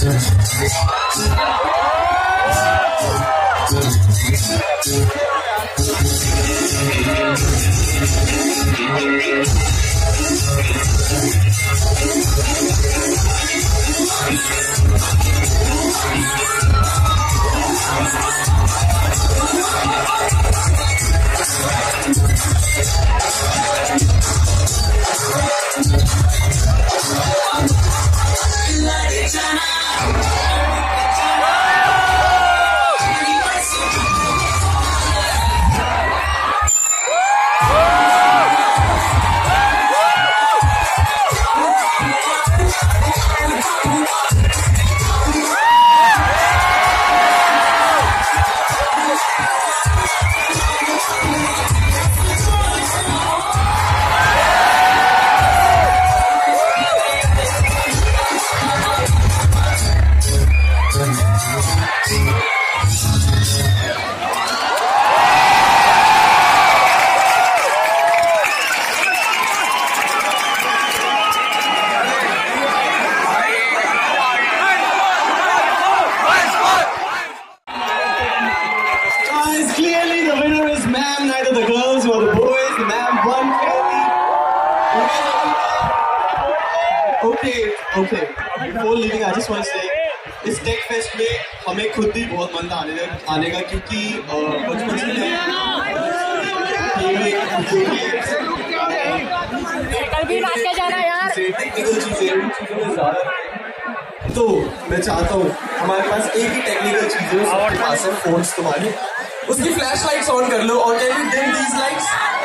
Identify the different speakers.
Speaker 1: Okay. Before leaving, I just want to say, इस tech fest में हमें खुद भी बहुत मन था आने का क्योंकि बचपन से टेक्निकल चीजें तो मैं चाहता हूँ हमारे पास एक ही टेक्निकल चीज है, उसके पास है फोन्स तुम्हारी, उसकी फ्लैश लाइट्स ऑन कर लो और कैन यू डिम दीज लाइट्स।